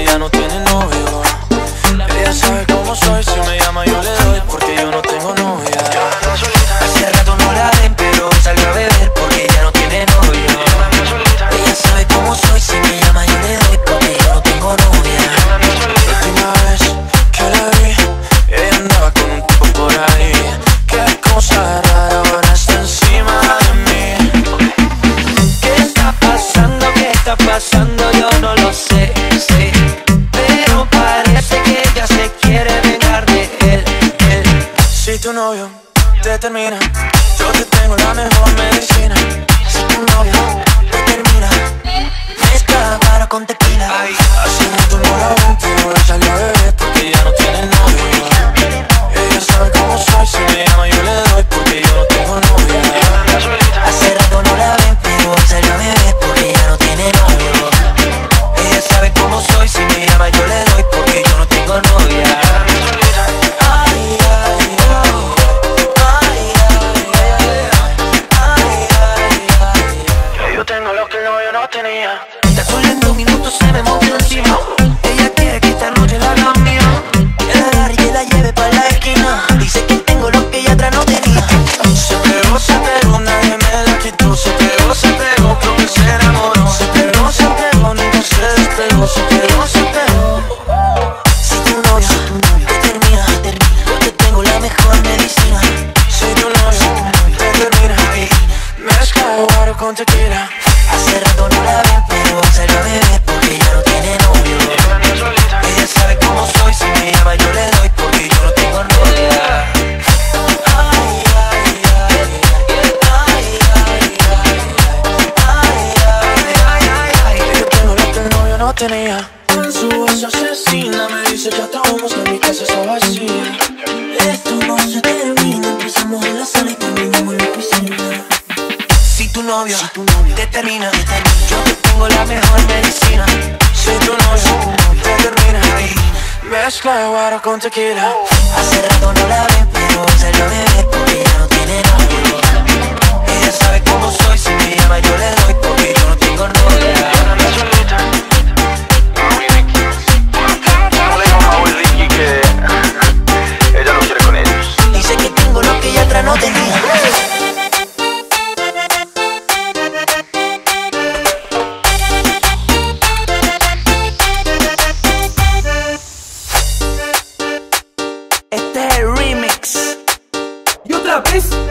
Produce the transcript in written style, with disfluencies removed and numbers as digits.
ya no tiene novio. Ella sabe cómo soy, si me llama yo le doy, porque yo no tengo novia. Hace rato no la ven, pero salió a beber porque ya no tiene novio. Ella sabe cómo soy, si me llama yo le doy, porque yo no tengo novia. La última vez que la vi, ella andaba con un tipo por ahí. Qué cosa rara, ahora está encima de mí. ¿Qué está pasando? ¿Qué está pasando? Yo no lo sé, sí. Pero parece que ella se quiere vengar de él. Si tu novio te termina, yo te tengo la mejor medicina. Si tu novio te termina, mezcla guaro con tequila. Hace rato no la ven, pero ella salió a beber porque ya no tiene novio. Ella sabe cómo soy, si me llama yo le doy, porque yo no tengo novia. Hace rato no la ven, pero salió a beber porque ya no tiene novio. Ella sabe cómo soy, si me llama yo le doy, porque yo no tengo novia. Tenía. Tan solo en 2 minutos se me movió encima. Ella quiere que esta noche la haga mía. Que la agarre y la lleve pa' la esquina. Dice que tengo lo que ella atrás no tenía. Se pegó, nadie me la quitó. Se pegó, creo que se enamoró. Se pegó, nunca se despegó. Se pegó. Si tu novio te termina, yo te tengo la mejor medicina. Si tu novio te termina, mezcla guaro con tequila. Hace rato no la ven, pero salió a beber porque ya no tiene novio. Ella sabe cómo soy, si me llama yo le doy, porque yo no tengo novia. Yo tengo lo que el novio no tenía. En su voz asesina me dice que hasta vamos, que mi casa está vacía. Esto no se termina, empezamos en la sala y terminamos en la piscina. Si tu novio te termina, yo te tengo la mejor medicina. Si tu novio te termina, mezcla de guaro con tequila. Hace rato no la ven, pero salió a beber porque ya no tiene novio. Ella sabe cómo soy, si me llama yo le doy, porque yo no tengo novia. Ella no quiere con ellos. Dice que tengo lo que ella atrás no tenía. Este es el remix. Y otra vez